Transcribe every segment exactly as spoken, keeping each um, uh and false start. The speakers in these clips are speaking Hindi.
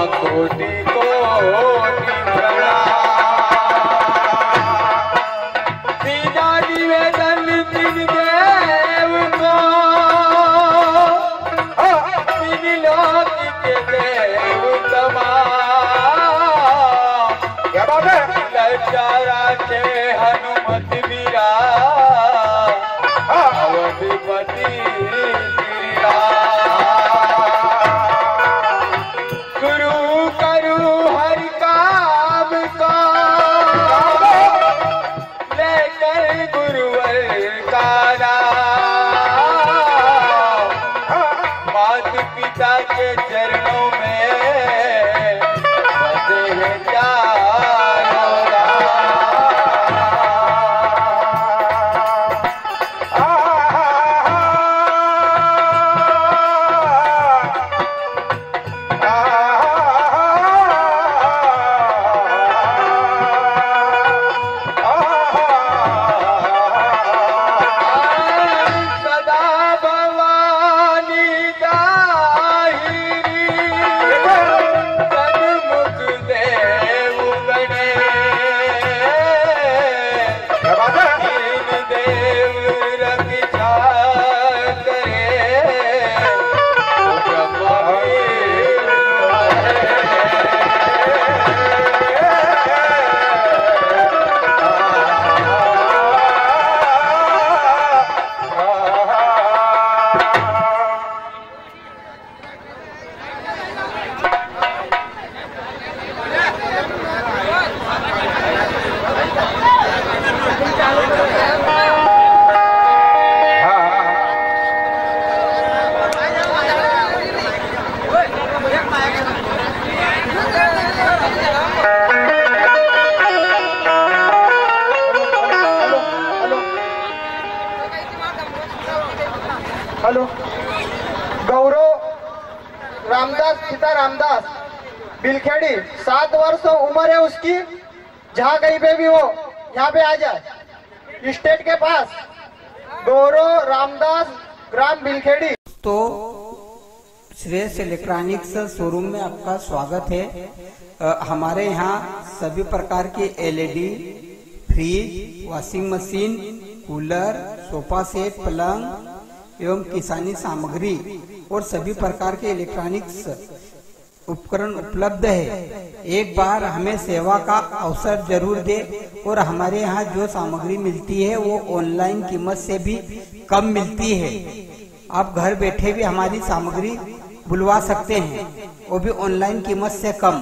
कोटि कोटि प्रणाम। सीधा निवेदन दिन देव को, तीन लोक के देव तमाम। क्या बात है? लचारा के हनुमत वीरा अवधिपति श्री राम। गुरु करु हरि काम का, लेकर गुरुवर का नाम। माता पिता के चरणों में बसे हैं चारों हेलो। गौरव रामदास पिता रामदास बिलखेड़ी, सात वर्ष उम्र है उसकी। जहाँ कहीं पे भी हो यहाँ पे आ जाए, स्टेट के पास। गौरव रामदास ग्राम बिलखेड़ी। तो श्रेयस इलेक्ट्रॉनिक्स शोरूम में आपका स्वागत है। आ, हमारे यहाँ सभी प्रकार की LED, fridge, washing machine, cooler, sofa set, पलंग एवं किसानी सामग्री और सभी प्रकार के इलेक्ट्रॉनिक्स उपकरण उपलब्ध है। एक बार हमें सेवा का अवसर जरूर दे। और हमारे यहाँ जो सामग्री मिलती है वो ऑनलाइन कीमत से भी कम मिलती है। आप घर बैठे भी हमारी सामग्री बुलवा सकते हैं, वो भी ऑनलाइन कीमत से कम।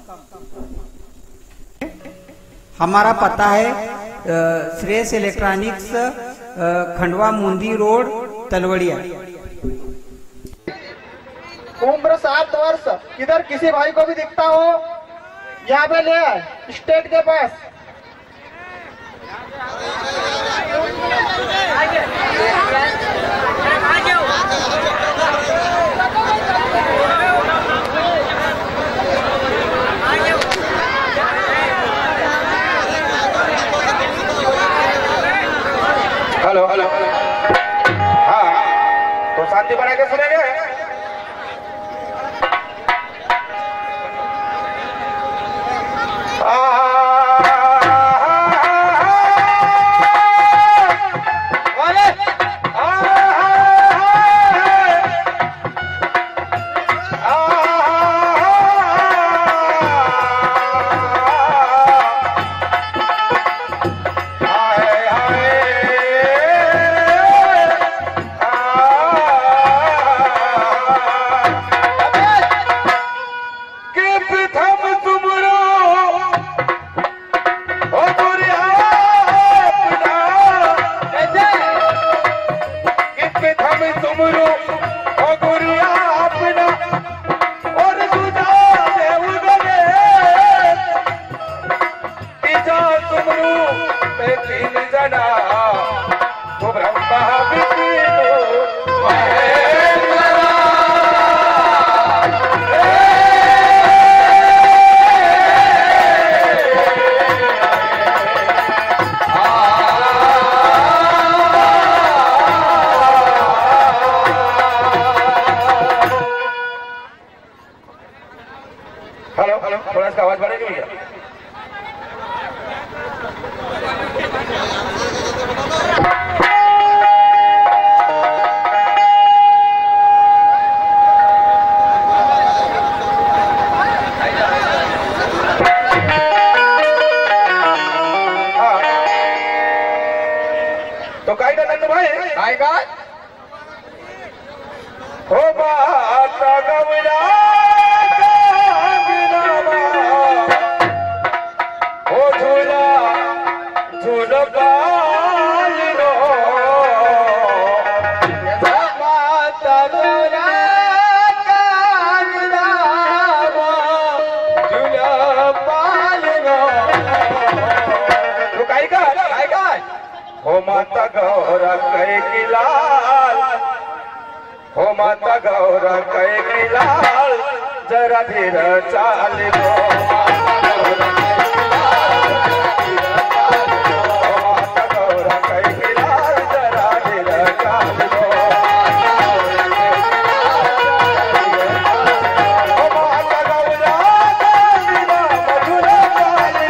हमारा पता है श्रेयस इलेक्ट्रॉनिक्स, खंडवा मुंदी रोड, तलवड़िया। उम्र सात वर्ष, इधर किसी भाई को भी दिखता हो यहाँ पे ले आए, स्टेट के पास। Hello hello. हाँ, तो शांति बना के सुनेंगे। हेलो हेलो थोड़ा इसका आवाज बढ़ेगी भैया। तो गाइड नंद भाई आएगा हो माता गौरा हो झूला झूल पालो माता गौरा झूला पालो तो गाइगा आएगा हो माता गौरा कहे की लाल हो माता गौरा कहे की लाल जरा धीर चाल लो माता गौरा कहे की लाल जरा धीर चाल लो हो माता गौरा झूला पाल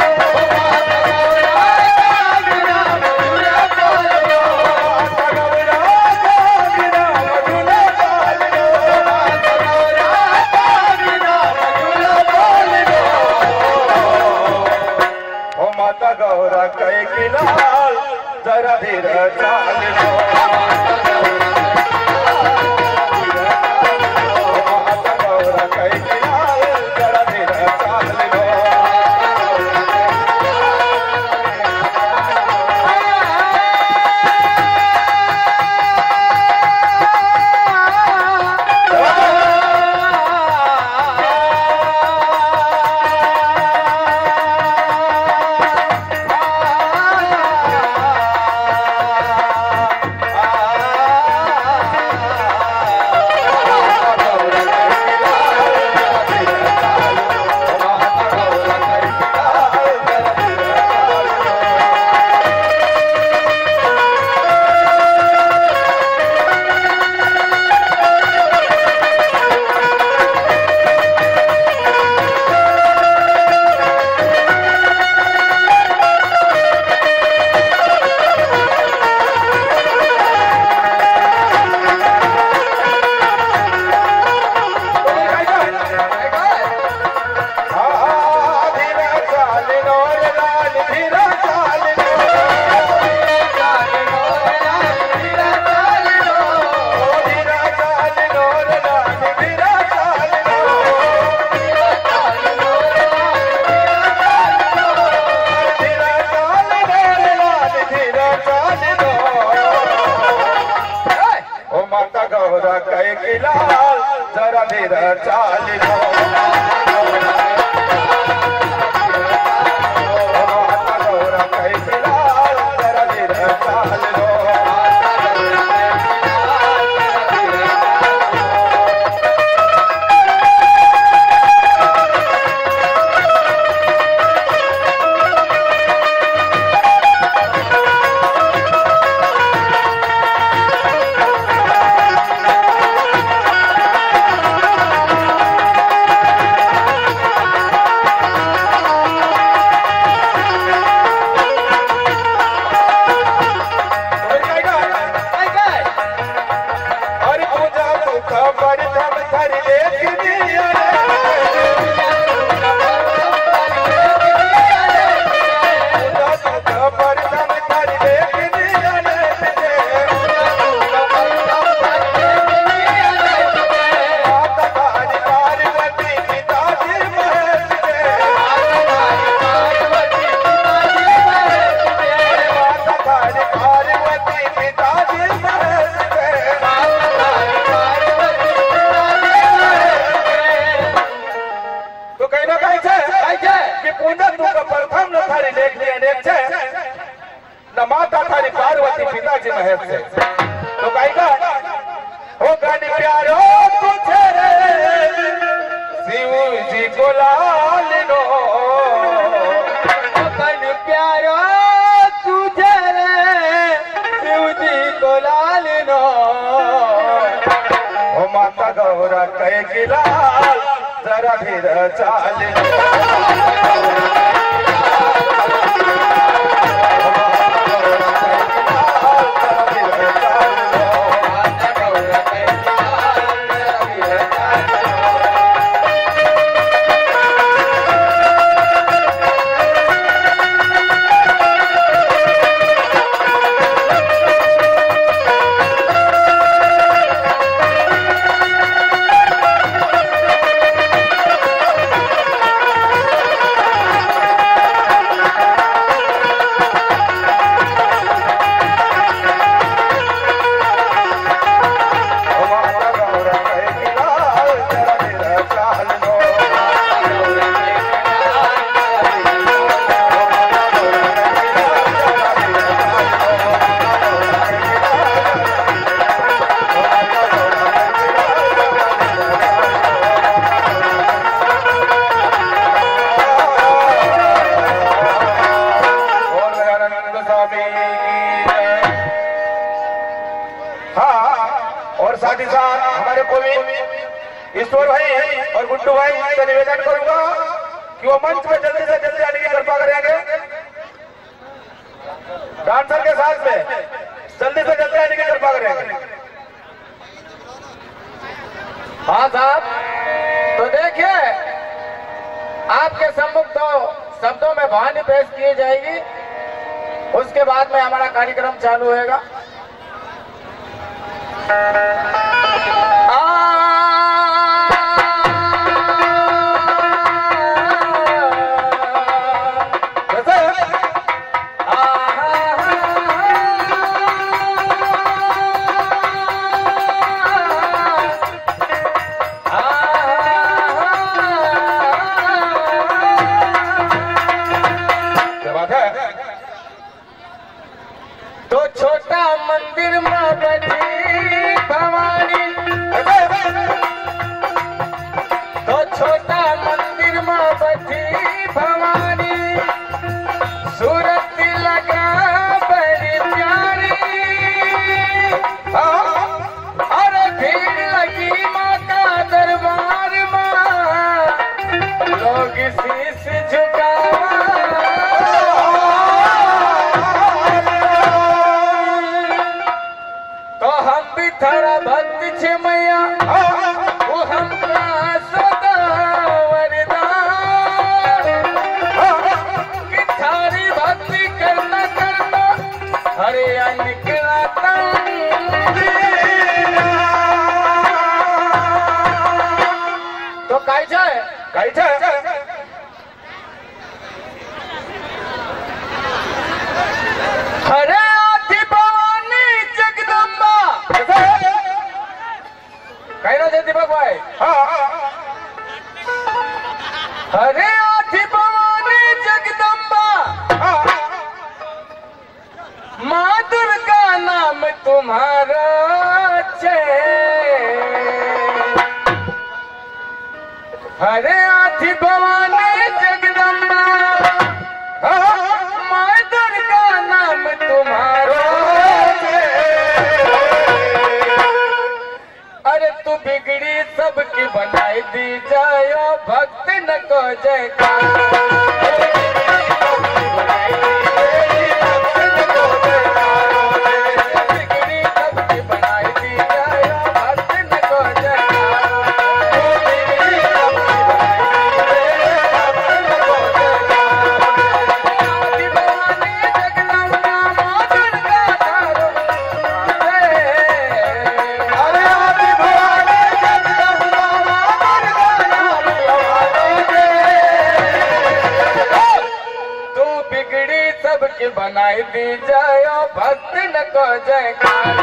माता गौरा कहे की लाल जरा धीर चाल लो माता गौरा कहे की लाल जरा धीर चाल लो माता गौरा कहे की लाल जरा धीर चाल लो माता गौरा कहे की लाल जरा धीर चाल लो माता थारी पार्वती पिताजी महेश से तो गायिका हो गानी प्यारो तुझे शिव जी को लाल लो गानी प्यारो तुझे शिव जी को लाल लो हो माता गौरा कहे की लाल जरा धीर चाल ईश्वर भाई और गुड्डू भाई से निवेदन करूंगा कि वो मंच पे जल्दी से जल्दी आने की कृपा करेंगे। डांसर के साथ में जल्दी से जल्दी आने की कृपा करेंगे। हाँ साहब, तो देखिए आपके सम्मुख तो शब्दों में वाणी पेश की जाएगी, उसके बाद में हमारा कार्यक्रम चालू होगा। तो छोटा मंदिर में बैठी भवानी, तो छोटा मंदिर में बैठी भवानी, सूरत लगा बड़ी प्यारी। अरे भीड़ लगी माँ का दरबार में, लोग शीश झुकावा। तो हम भी थारा भक्त छे मैया, वो हमका सदा वरदान, कि थारी भक्ति करना करना हरे निकला तो कैसा है कैसे हरे आदि भवानी जगदम्बा। कहना है दीपक भाई, हरे आदि भवानी जगदम्बा, माँ दुर्गा नाम तुम्हारा छे। हरे आदि भवानी जगदम्बा, माँ दुर्गा नाम तुम्हारा छे। अरे तू बिगड़ी सबकी बनाई दी जायो, भक्त न को जयकार। बनाई दी जायो, भक्त न को जयकार।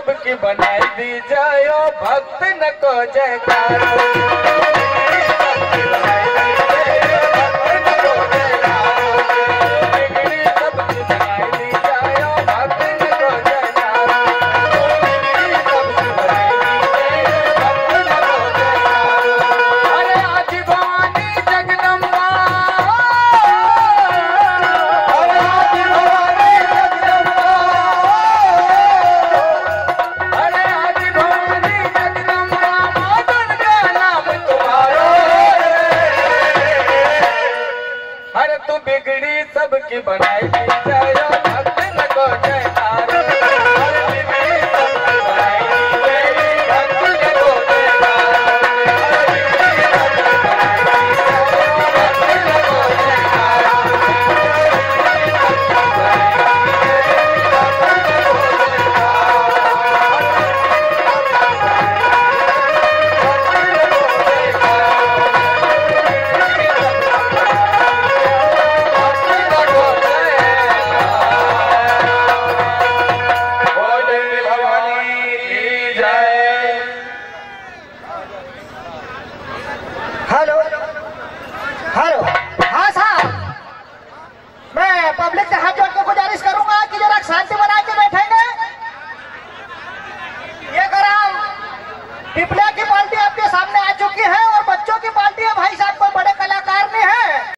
सबकी बनाई दी जायो भक्त न को जयकारो बिगड़ी सबकी बनाई दी जायो भक्त न को जयकारो सबकी बनाई दी जायो भक्त न को जयकारो अरे आज भवानी जगदम्बा अरे आज भवानी जगदम्बा अरे आज भवानी जगदम्बा माँ दुर्गा नाम तुम्हारो अरे तू बिगड़ी सबकी बनाई दी